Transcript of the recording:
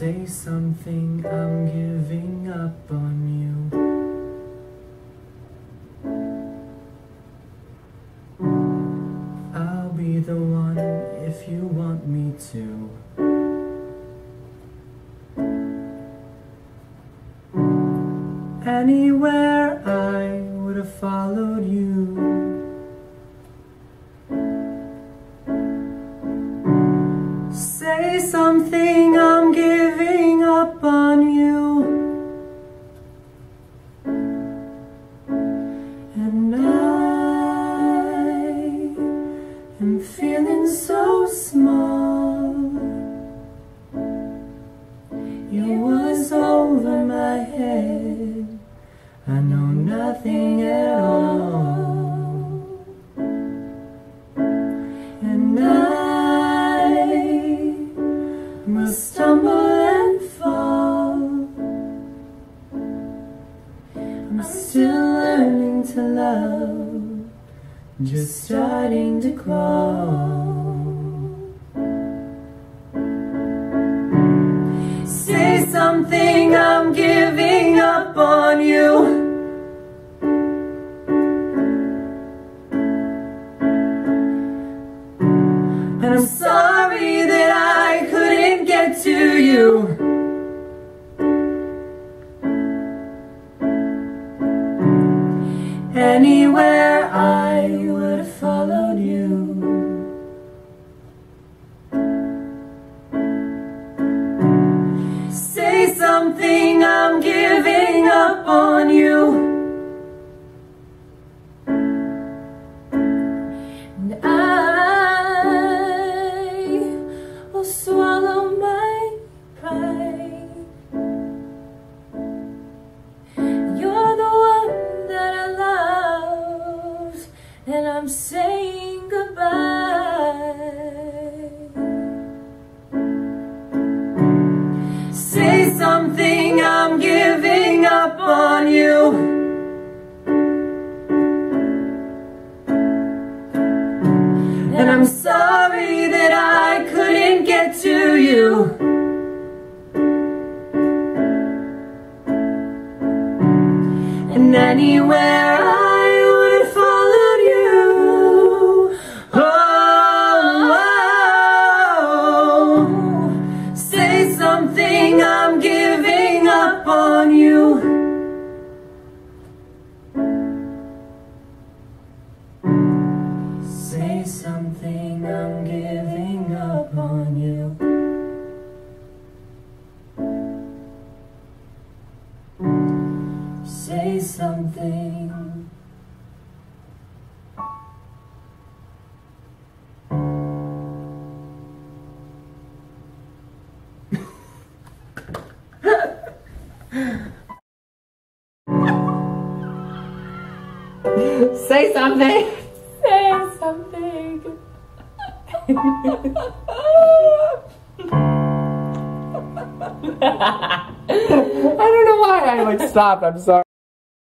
say something, I'm giving up on you. I'll be the one if you want me to. Anywhere I would have followed you. Say something, I'm giving up on you. And I am feeling so small. It was over my head, I know nothing at all. And I will stumble and fall. I'm still learning to love, just starting to crawl. Say something, I'm giving up on you. And I'm sorry that I couldn't get to you. Anywhere I would have followed you. Say something, I'm giving up on you. And I will swallow my pride. You're the one that I love, and I'm saying goodbye. Say something, I'm giving up on you. And I'm sorry that I couldn't get to you. And anywhere I would have followed you. Oh, say something, I'm giving up on you. Say something, I'm giving up on you. Say something. Say something. Say something. I don't know why I stopped. I'm sorry.